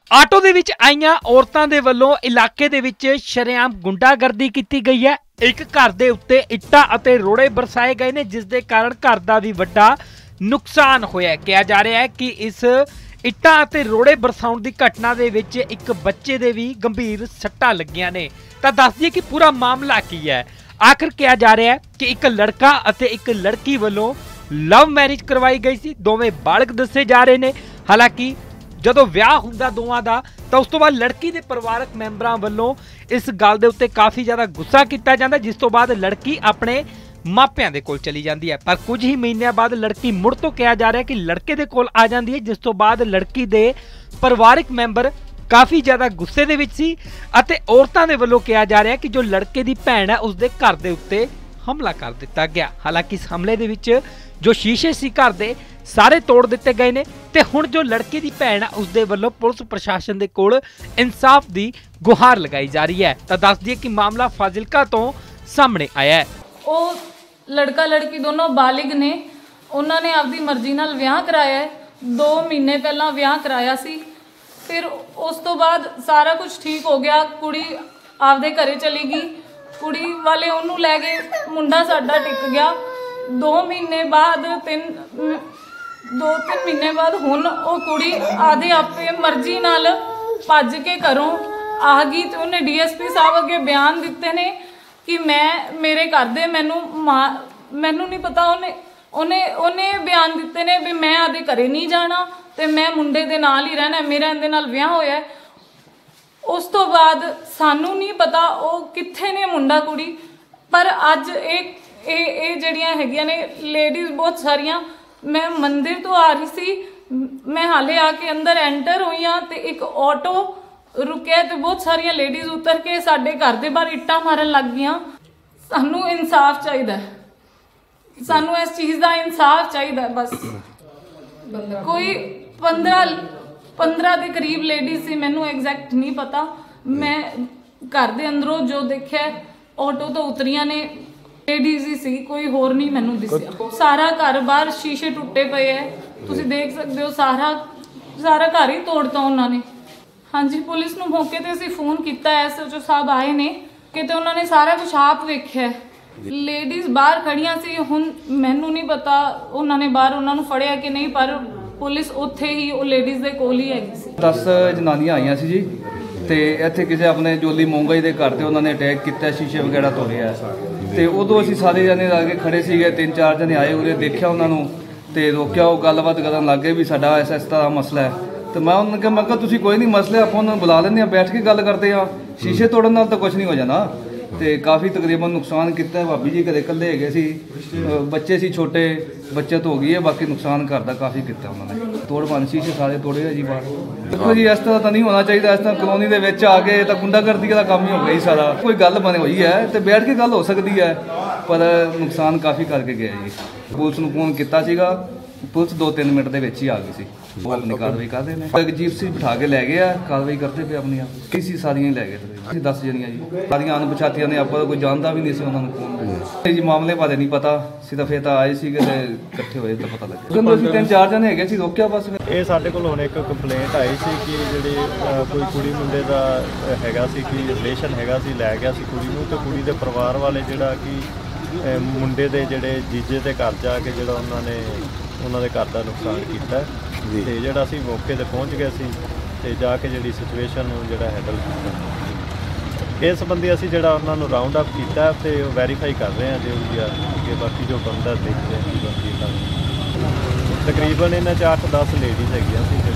Auto ਦੇ ਵਿੱਚ ਆਈਆਂ ਔਰਤਾਂ ਦੇ ਵੱਲੋਂ ਇਲਾਕੇ ਦੇ ਵਿੱਚ ਸ਼ਰੇਆਮ ਗੁੰਡਾਗਰਦੀ ਕੀਤੀ ਗਈ ਹੈ। ਇੱਕ ਘਰ ਦੇ ਉੱਤੇ ਇੱਟਾਂ ਅਤੇ ਰੋੜੇ ਬਰਸਾਏ ਗਏ ਨੇ, ਜਿਸ ਦੇ ਕਾਰਨ ਘਰ ਦਾ ਵੀ ਵੱਡਾ ਨੁਕਸਾਨ ਹੋਇਆ। ਕਿਹਾ ਜਾ ਰਿਹਾ ਹੈ ਕਿ ਇਸ ਇੱਟਾਂ ਅਤੇ ਰੋੜੇ ਬਰਸਾਉਣ ਦੀ ਘਟਨਾ ਦੇ ਵਿੱਚ ਇੱਕ ਬੱਚੇ ਦੇ ਵੀ ਗੰਭੀਰ ਸੱਟਾਂ ਲੱਗੀਆਂ ਨੇ। ਤਾਂ ਦੱਸ ਦਈਏ ਕਿ ਪੂਰਾ ਮਾਮਲਾ ਕੀ ਹੈ। ਆਖਰ ਕਿਹਾ ਜਾ ਰਿਹਾ ਹੈ ਕਿ ਇੱਕ ਲੜਕਾ ਅਤੇ ਇੱਕ ਲੜਕੀ ਵੱਲੋਂ ਲਵ ਮੈਰਿਜ ਕਰਵਾਈ ਗਈ ਸੀ। ਦੋਵੇਂ ਬਾਲਗ ਦੱਸੇ ਜਾ ਰਹੇ ਨੇ। ਹਾਲਾਂਕਿ ਜਦੋਂ ਵਿਆਹ ਹੁੰਦਾ ਦੋਵਾਂ ਦਾ ਤਾਂ ਉਸ ਤੋਂ ਬਾਅਦ ਲੜਕੀ ਦੇ ਪਰਿਵਾਰਕ ਮੈਂਬਰਾਂ ਵੱਲੋਂ ਇਸ ਗੱਲ ਦੇ ਉੱਤੇ ਕਾਫੀ ਜ਼ਿਆਦਾ ਗੁੱਸਾ ਕੀਤਾ ਜਾਂਦਾ, ਜਿਸ ਤੋਂ ਬਾਅਦ ਲੜਕੀ ਆਪਣੇ ਮਾਪਿਆਂ ਦੇ ਕੋਲ ਚਲੀ ਜਾਂਦੀ ਹੈ। ਪਰ ਕੁਝ ਹੀ ਮਹੀਨਿਆਂ ਬਾਅਦ ਲੜਕੀ ਮੁੜ ਤੋਂ ਕਿਹਾ ਜਾ ਰਿਹਾ ਕਿ ਲੜਕੇ ਦੇ ਕੋਲ ਆ ਜਾਂਦੀ ਹੈ, ਜਿਸ ਤੋਂ ਬਾਅਦ ਲੜਕੀ ਦੇ ਪਰਿਵਾਰਕ ਮੈਂਬਰ ਕਾਫੀ ਜ਼ਿਆਦਾ ਗੁੱਸੇ ਦੇ ਵਿੱਚ ਸੀ ਅਤੇ ਔਰਤਾਂ ਦੇ ਵੱਲੋਂ ਕਿਹਾ ਜਾ ਰਿਹਾ ਕਿ ਜੋ ਲੜਕੇ ਦੀ ਭੈਣ ਹੈ ਉਸ ਦੇ ਘਰ ਦੇ ਉੱਤੇ ਹਮਲਾ ਕਰ ਦਿੱਤਾ ਗਿਆ। ਹਾਲਾਂਕਿ ਇਸ ਹਮਲੇ ਦੇ ਵਿੱਚ ਜੋ ਸ਼ੀਸ਼ੇ ਸੀ ਘਰ ਦੇ ਸਾਰੇ ਤੋੜ ਦਿੱਤੇ ਗਏ ਨੇ ਤੇ ਹੁਣ ਜੋ ਲੜਕੇ ਦੀ ਭੈਣ ਹੈ ਉਸ ਦੇ ਵੱਲੋਂ ਪੁਲਿਸ ਪ੍ਰਸ਼ਾਸਨ ਦੇ ਕੋਲ ਇਨਸਾਫ ਦੀ ਗੁਹਾਰ ਲਗਾਈ ਜਾ ਰਹੀ ਹੈ। ਤਾਂ ਦੱਸ ਦਈਏ ਕਿ ਮਾਮਲਾ ਫਾਜ਼ਿਲਕਾ ਤੋਂ ਸਾਹਮਣੇ ਆਇਆ ਹੈ। ਉਹ ਲੜਕਾ ਲੜਕੀ ਦੋਨੋਂ ਬਾਲਿਗ ਨੇ। ਉਹਨਾਂ ਨੇ ਆਪਦੀ ਮਰਜ਼ੀ ਨਾਲ ਵਿਆਹ ਕਰਾਇਆ ਹੈ। 2 ਮਹੀਨੇ ਪਹਿਲਾਂ ਵਿਆਹ ਕਰਾਇਆ ਸੀ। ਫਿਰ ਉਸ ਤੋਂ ਬਾਅਦ ਸਾਰਾ ਕੁਝ ਠੀਕ ਹੋ ਗਿਆ। ਕੁੜੀ ਆਪਦੇ ਘਰੇ ਚਲੀ ਗਈ। ਕੁੜੀ ਵਾਲੇ ਉਹਨੂੰ ਲੈ ਗਏ। ਮੁੰਡਾ ਸਾਡਾ ਟਿਕ ਗਿਆ। 2 ਮਹੀਨੇ ਬਾਅਦ 2-3 ਮਹੀਨੇ ਬਾਅਦ ਹੁਣ ਉਹ ਕੁੜੀ ਆਦੇ ਆਪੇ ਮਰਜ਼ੀ ਨਾਲ ਭੱਜ ਕੇ ਘਰੋਂ ਆ ਗਈ ਤੇ ਉਹਨੇ ਡੀਐਸਪੀ ਸਾਹਿਬ ਅੱਗੇ ਬਿਆਨ ਦਿੱਤੇ ਨੇ ਕਿ ਮੇਰੇ ਘਰ ਦੇ ਮੈਨੂੰ ਨਹੀਂ ਪਤਾ। ਉਹਨੇ ਬਿਆਨ ਦਿੱਤੇ ਨੇ ਵੀ ਮੈਂ ਆਦੇ ਘਰੇ ਨਹੀਂ ਜਾਣਾ ਤੇ ਮੈਂ ਮੁੰਡੇ ਦੇ ਨਾਲ ਹੀ ਰਹਿਣਾ, ਮੇਰਾ ਇਹਦੇ ਨਾਲ ਵਿਆਹ ਹੋਇਆ। ਉਸ ਤੋਂ ਬਾਅਦ ਸਾਨੂੰ ਨਹੀਂ ਪਤਾ ਉਹ ਕਿੱਥੇ ਨੇ ਮੁੰਡਾ ਕੁੜੀ। ਪਰ ਅੱਜ ਇਹ ਜਿਹੜੀਆਂ ਹੈਗੀਆਂ ਨੇ ਲੇਡੀਜ਼ ਬਹੁਤ ਸਾਰੀਆਂ, ਮੈਂ ਮੰਦਿਰ ਤੋਂ ਆ ਰਹੀ ਸੀ, ਮੈਂ ਹਾਲੇ ਆ ਕੇ ਅੰਦਰ ਐਂਟਰ ਹੋਈ ਹਾਂ ਤੇ ਇੱਕ ਆਟੋ ਰੁਕਿਆ ਤੇ ਬਹੁਤ ਸਾਰੀਆਂ ਲੇਡੀਜ਼ ਉਤਰ ਕੇ ਸਾਡੇ ਘਰ ਦੇ ਬਾਹਰ ਇੱਟਾਂ ਮਾਰਨ ਲੱਗ ਗਈਆਂ। ਸਾਨੂੰ ਇਨਸਾਫ ਚਾਹੀਦਾ, ਸਾਨੂੰ ਇਸ ਚੀਜ਼ ਦਾ ਇਨਸਾਫ ਚਾਹੀਦਾ। ਬਸ ਕੋਈ 15 ਦੇ ਕਰੀਬ ਲੇਡੀਜ਼ ਸੀ, ਮੈਨੂੰ ਐਗਜ਼ੈਕਟ ਨਹੀਂ ਪਤਾ। ਮੈਂ ਘਰ ਦੇ ਅੰਦਰੋਂ ਜੋ ਦੇਖਿਆ ਆਟੋ ਤੋਂ ਉਤਰੀਆਂ ਨੇ ਲੇਡੀਜ਼ ਹੀ ਸੀ, ਕੋਈ ਹੋਰ ਨਹੀਂ ਮੈਨੂੰ ਦਿਸਿਆ। ਸਾਰਾ ਘਰ ਬਾਹਰ ਸ਼ੀਸ਼ੇ ਟੁੱਟੇ ਪਏ ਹੈ, ਤੁਸੀਂ ਦੇਖ ਸਕਦੇ ਹੋ। ਸਾਰਾ ਘਰ ਹੀ ਤੋੜਤਾ ਉਹਨਾਂ ਨੇ। ਹਾਂਜੀ, ਪੁਲਿਸ ਨੂੰ ਮੌਕੇ ਤੇ ਅਸੀਂ ਫੋਨ ਕੀਤਾ, ਐਸਐਚਓ ਸਾਹਿਬ ਆਏ ਨੇ ਕਿਤੇ ਉਹਨਾਂ ਨੇ ਸਾਰਾ ਕੁਝ ਆਪ ਵੇਖਿਆ। ਲੇਡੀਜ਼ ਬਾਹਰ ਖੜੀਆਂ ਸੀ। ਹੁਣ ਮੈਨੂੰ ਨਹੀਂ ਪਤਾ ਉਹਨਾਂ ਨੇ ਬਾਹਰ ਉਹਨਾਂ ਨੂੰ ਫੜਿਆ ਕਿ ਨਹੀਂ, ਪਰ ਪੁਲਿਸ ਉੱਥੇ ਹੀ ਉਹ ਲੇਡੀਜ਼ ਦੇ ਕੋਲ ਹੀ ਹੈਗੀ ਸੀ। 10 ਜਨਾਨੀਆਂ ਆਈਆਂ ਸੀ ਜੀ ਤੇ ਇੱਥੇ ਕਿਸੇ ਆਪਣੇ ਜੋਲੀ ਮੋਂਗਾਈ ਦੇ ਘਰ ਤੇ ਉਹਨਾਂ ਨੇ ਅਟੈਕ ਕੀਤਾ, ਸ਼ੀਸ਼ੇ ਵਗੈਰਾ ਤੋੜਿਆ ਤੇ ਉਦੋਂ ਅਸੀਂ ਸਾਰੇ ਜਣੇ ਲਾ ਕੇ ਖੜੇ ਸੀਗੇ। 3-4 ਜਣੇ ਆਏ, ਉਹਨੇ ਦੇਖਿਆ ਉਹਨਾਂ ਨੂੰ ਤੇ ਰੋਕਿਆ। ਉਹ ਗੱਲਬਾਤ ਕਰਨ ਲੱਗ ਗਏ ਵੀ ਸਾਡਾ ਇਸ ਤਰ੍ਹਾਂ ਮਸਲਾ ਹੈ। ਤੇ ਮੈਂ ਉਹਨਾਂ ਨੂੰ ਕਿਹਾ ਤੁਸੀਂ ਕੋਈ ਨਹੀਂ ਮਸਲੇ, ਆਪਾਂ ਉਹਨਾਂ ਨੂੰ ਬੁਲਾ ਲੈਂਦੇ ਹਾਂ, ਬੈਠ ਕੇ ਗੱਲ ਕਰਦੇ ਆ। ਸ਼ੀਸ਼ੇ ਤੋੜਨ ਨਾਲ ਤਾਂ ਕੁਝ ਨਹੀਂ ਹੋ ਜਾਣਾ। ਤੇ ਕਾਫੀ ਤਕਰੀਬਨ ਨੁਕਸਾਨ ਕੀਤਾ। ਭਾਬੀ ਜੀ ਘਰੇ ਇਕੱਲੇ ਹੈਗੇ ਸੀ, ਬੱਚੇ ਸੀ ਛੋਟੇ, ਬੱਚਤ ਹੋ ਗਈ ਹੈ। ਬਾਕੀ ਨੁਕਸਾਨ ਘਰ ਦਾ ਕਾਫੀ ਕੀਤਾ ਉਹਨਾਂ ਨੇ। ਤੋੜ ਭੰਨ ਸ਼ੀਸ਼ੇ ਸਾਰੇ ਤੋੜੇ ਆ ਜੀ ਬਾਹਰ। ਦੇਖੋ ਜੀ, ਇਸ ਤਰ੍ਹਾਂ ਤਾਂ ਨਹੀਂ ਹੋਣਾ ਚਾਹੀਦਾ। ਇਸ ਤਰ੍ਹਾਂ ਕਲੋਨੀ ਦੇ ਵਿੱਚ ਆ ਕੇ ਤਾਂ ਗੁੰਡਾਗਰਦੀ ਦਾ ਕੰਮ ਹੀ ਹੋ ਗਿਆ ਜੀ ਸਾਰਾ। ਕੋਈ ਗੱਲ ਬਣੀ ਹੋਈ ਹੈ ਤੇ ਬੈਠ ਕੇ ਗੱਲ ਹੋ ਸਕਦੀ ਹੈ, ਪਰ ਨੁਕਸਾਨ ਕਾਫੀ ਕਰਕੇ ਗਿਆ ਜੀ। ਪੁਲਿਸ ਨੂੰ ਫੋਨ ਕੀਤਾ ਸੀਗਾ, ਪੁਲਿਸ 2-3 ਮਿੰਟ ਦੇ ਵਿੱਚ ਹੀ ਆ ਗਈ ਸੀ। ਉਹ ਆਪਣੀ ਕਾਰਵਾਈ ਕਰਦੇ ਨੇ। ਇੱਕ ਜੀਪ ਸੀ ਬਿਠਾ ਕੇ ਲੈ ਗਏ ਆ, ਕਾਰਵਾਈ ਕਰਦੇ ਪਏ ਆਪਣੀ ਆਪ। ਕੀ ਸੀ ਸਾਰੀਆਂ ਹੀ ਲੈ ਗਏ ਅਸੀਂ 10 ਜਣੀਆਂ ਜੀ। ਸਾਰੀਆਂ ਅਣਪਛਾਤੀਆਂ ਨੇ, ਆਪਾਂ ਕੋਈ ਜਾਣਦਾ ਵੀ ਨਹੀਂ ਸੀ ਉਹਨਾਂ ਨੂੰ ਕੌਣ ਜੀ। ਮਾਮਲੇ ਬਾਰੇ ਨਹੀਂ ਪਤਾ, ਸਿਰਫ ਇਹ ਤਾਂ ਆਏ ਸੀਗੇ ਤੇ ਇਕੱਠੇ ਹੋਏ ਤਾਂ ਪਤਾ ਲੱਗਿਆ। ਕਿਉਂਕਿ ਅਸੀਂ 3-4 ਜਣੇ ਹੈਗੇ ਸੀ, ਰੋਕਿਆ ਬਸ। ਇਹ ਸਾਡੇ ਕੋਲ ਹੁਣ ਇੱਕ ਕੰਪਲੇਂਟ ਆਈ ਸੀ ਕਿ ਜਿਹੜੀ ਕੋਈ ਕੁੜੀ ਮੁੰਡੇ ਦਾ ਹੈਗਾ ਸੀ ਕਿ ਰਿਲੇਸ਼ਨ ਹੈਗਾ ਸੀ, ਲੈ ਗਿਆ ਸੀ ਕੁੜੀ ਨੂੰ। ਤੇ ਕੁੜੀ ਦੇ ਪਰਿਵਾਰ ਵਾਲੇ ਜਿਹੜਾ ਕਿ ਮੁੰਡੇ ਦੇ ਜਿਹੜੇ ਜੀਜੇ ਦੇ ਘਰ ਜਾ ਕੇ ਜਿਹੜਾ ਉਹਨਾਂ ਦੇ ਘਰ ਦਾ ਨੁਕਸਾਨ ਕੀਤਾ। ਤੇ ਜਿਹੜਾ ਅਸੀਂ ਮੌਕੇ ਤੇ ਪਹੁੰਚ ਗਏ ਸੀ ਤੇ ਜਾ ਕੇ ਜਿਹੜੀ ਸਿਚੁਏਸ਼ਨ ਨੂੰ ਜਿਹੜਾ ਹੈਂਡਲ ਕੀਤਾ। ਇਸ ਸੰਬੰਧੀ ਅਸੀਂ ਜਿਹੜਾ ਉਹਨਾਂ ਨੂੰ ਰਾਉਂਡ ਅਪ ਕੀਤਾ ਤੇ ਉਹ ਵੈਰੀਫਾਈ ਕਰ ਰਹੇ ਹਾਂ ਜੋ ਵੀ ਆ ਕਿ ਬਾਕੀ ਜੋ ਬੰਦਾ ਦੇਖਦੇ ਹਾਂ। ਤਕਰੀਬਨ ਇਹਨਾਂ 'ਚ 8-10 ਲੇਡੀਜ਼ ਹੈਗੀਆਂ ਸੀ।